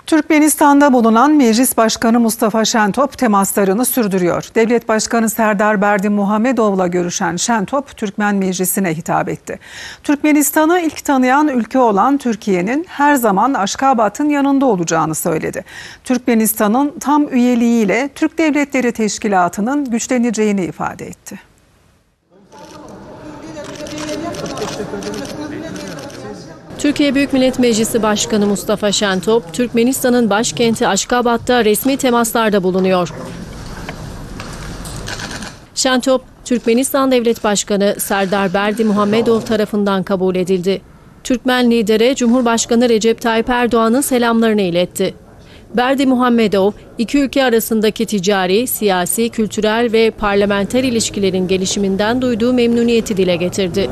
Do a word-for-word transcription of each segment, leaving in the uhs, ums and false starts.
Türkmenistan'da bulunan Meclis Başkanı Mustafa Şentop temaslarını sürdürüyor. Devlet Başkanı Serdar Berdimuhamedov'la görüşen Şentop, Türkmen Meclisi'ne hitap etti. Türkmenistan'ı ilk tanıyan ülke olan Türkiye'nin her zaman Aşkabat'ın yanında olacağını söyledi. Türkmenistan'ın tam üyeliğiyle Türk Devletleri Teşkilatı'nın güçleneceğini ifade etti. Türkiye Büyük Millet Meclisi Başkanı Mustafa Şentop, Türkmenistan'ın başkenti Aşkabat'ta resmi temaslarda bulunuyor. Şentop, Türkmenistan Devlet Başkanı Serdar Berdimuhamedov tarafından kabul edildi. Türkmen lidere Cumhurbaşkanı Recep Tayyip Erdoğan'ın selamlarını iletti. Berdimuhamedov, iki ülke arasındaki ticari, siyasi, kültürel ve parlamenter ilişkilerin gelişiminden duyduğu memnuniyeti dile getirdi.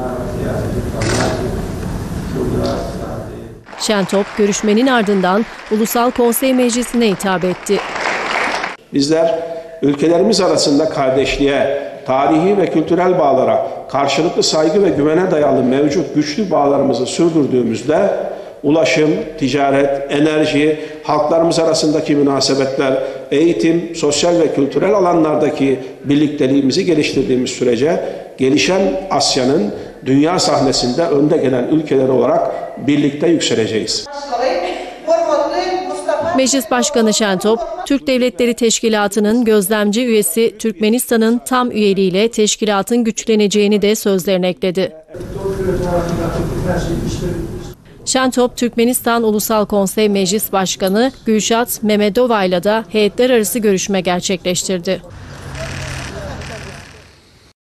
Şentop, görüşmenin ardından Ulusal Konsey Meclisi'ne hitap etti. Bizler ülkelerimiz arasında kardeşliğe, tarihi ve kültürel bağlara, karşılıklı saygı ve güvene dayalı mevcut güçlü bağlarımızı sürdürdüğümüzde ulaşım, ticaret, enerji, halklarımız arasındaki münasebetler, eğitim, sosyal ve kültürel alanlardaki birlikteliğimizi geliştirdiğimiz sürece gelişen Asya'nın dünya sahnesinde önde gelen ülkeler olarak birlikte yükseleceğiz. Meclis Başkanı Şentop, Türk Devletleri Teşkilatı'nın gözlemci üyesi Türkmenistan'ın tam üyeliğiyle teşkilatın güçleneceğini de sözlerine ekledi. Şentop, Türkmenistan Ulusal Konsey Meclis Başkanı Gülşat Memedova ile de heyetler arası görüşme gerçekleştirdi.